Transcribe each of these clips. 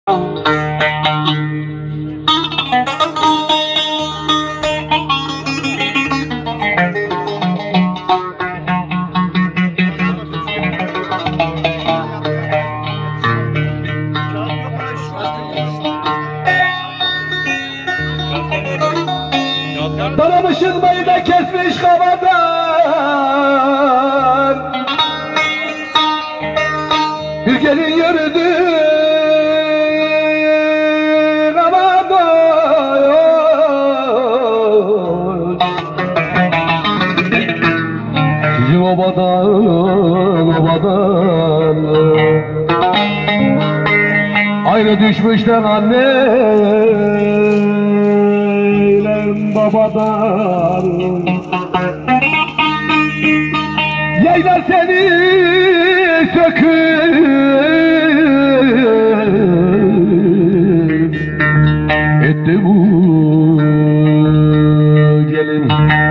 Dalamışın bayı da kesmiş havadan, bir gelin yürüdü havadan. Bizim obadan ayrı düşmüşler anneyle babadan. Yaylar seni söküp etti bu gelin.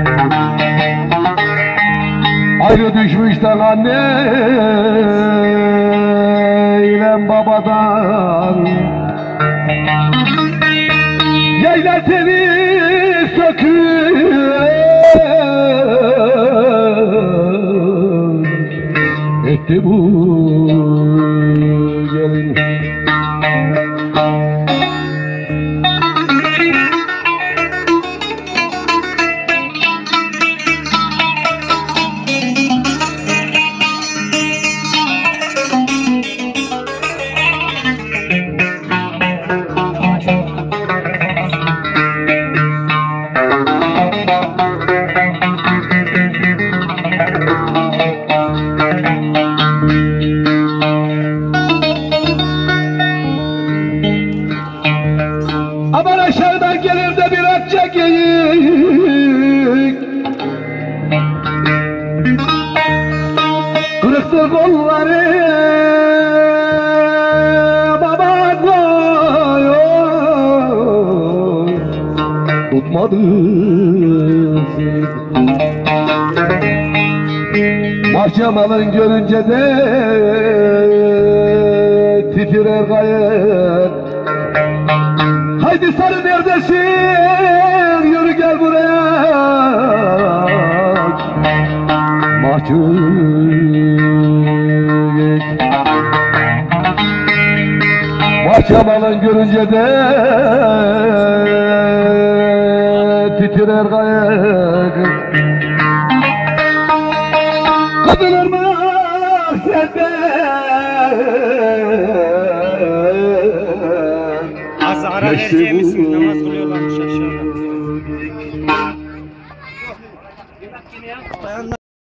Ayrı düşmüşler anneyle babadan. Yaylar seni söküp etti bu gelin. Aman aşağıdan gelir de bir atça geyik, kırıktır kolları baba koyuyor, tutmadı. Mahkemenin görünce de titrer gayet. Haydi sarı neredesin? Yürü gel buraya. Mahkemenin görünce de titrer gayet. Kadınlar mı sende? Az ara vereceğimiz namaz kılıyorlarmış aşağıda.